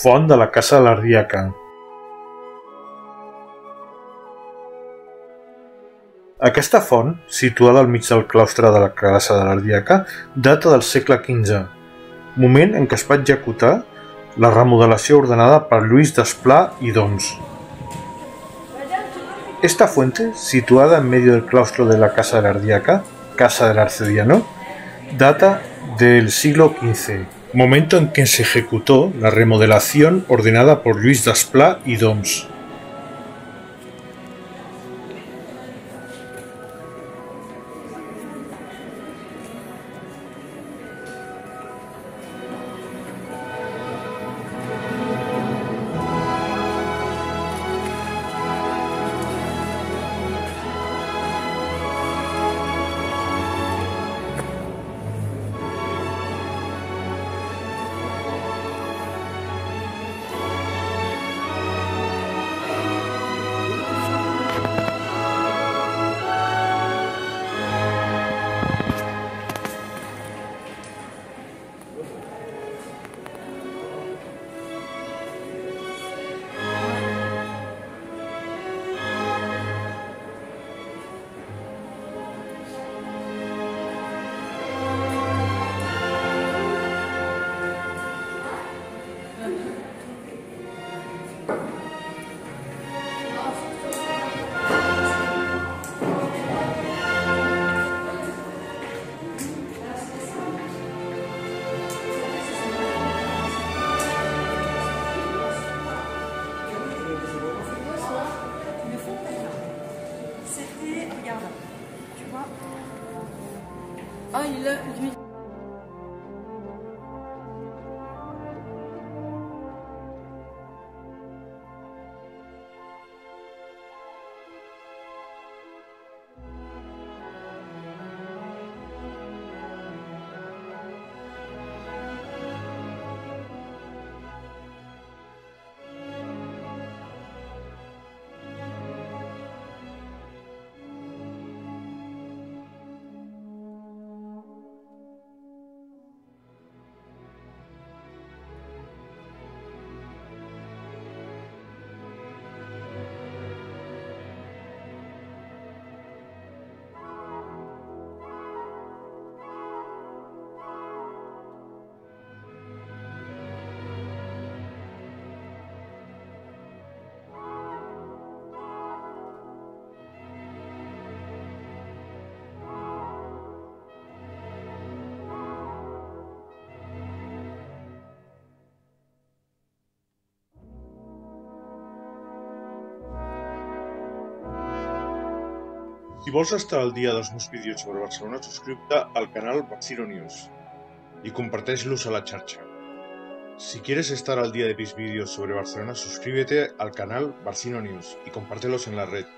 Font de la Casa de l'Ardiaca. Aquesta font, situada al mig del claustre de la Casa de l'Ardiaca, data del segle XV, moment en què es va executar la remodelació ordenada per Lluís Desplà i d'Oms. Esta fuente, situada en medio del claustro de la Casa de l'Ardiaca, Casa del Arcediano, data del siglo XV, momento en que se ejecutó la remodelación ordenada por Lluís Desplà y d'Oms. Ah, il a lui. Si vols estar al dia dels meus vídeos sobre Barcelona, suscríbete al canal Barcino News y comparteix-los a la xarxa. Si quieres estar al día de mis vídeos sobre Barcelona, suscríbete al canal Barcino News y compártelos en la red.